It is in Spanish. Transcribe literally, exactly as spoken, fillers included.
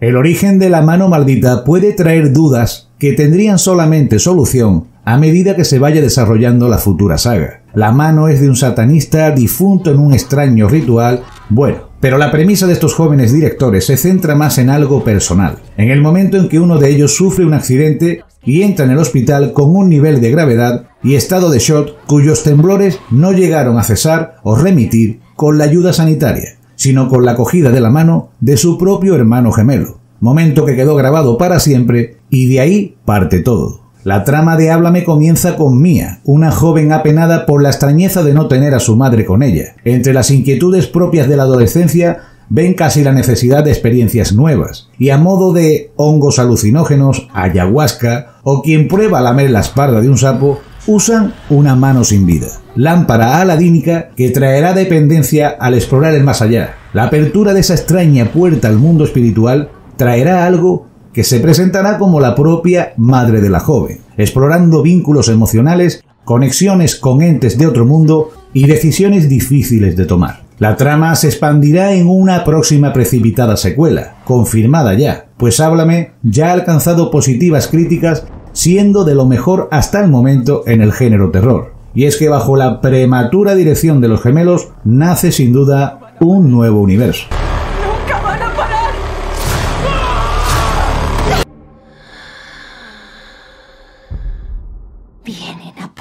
El origen de la mano maldita puede traer dudas que tendrían solamente solución a medida que se vaya desarrollando la futura saga. La mano es de un satanista difunto en un extraño ritual. Bueno, pero la premisa de estos jóvenes directores se centra más en algo personal. En el momento en que uno de ellos sufre un accidente y entra en el hospital con un nivel de gravedad y estado de shock cuyos temblores no llegaron a cesar o remitir con la ayuda sanitaria, sino con la acogida de la mano de su propio hermano gemelo. Momento que quedó grabado para siempre y de ahí parte todo. La trama de Háblame comienza con Mia, una joven apenada por la extrañeza de no tener a su madre con ella. Entre las inquietudes propias de la adolescencia, ven casi la necesidad de experiencias nuevas, y a modo de hongos alucinógenos, ayahuasca, o quien prueba a lamer la espalda de un sapo, usan una mano sin vida. Lámpara aladínica que traerá dependencia al explorar el más allá. La apertura de esa extraña puerta al mundo espiritual traerá algo que se presentará como la propia madre de la joven, explorando vínculos emocionales, conexiones con entes de otro mundo y decisiones difíciles de tomar. La trama se expandirá en una próxima precipitada secuela, confirmada ya, pues Háblame ya ha alcanzado positivas críticas, siendo de lo mejor hasta el momento en el género terror. Y es que bajo la prematura dirección de los gemelos nace sin duda un nuevo universo. Vienen a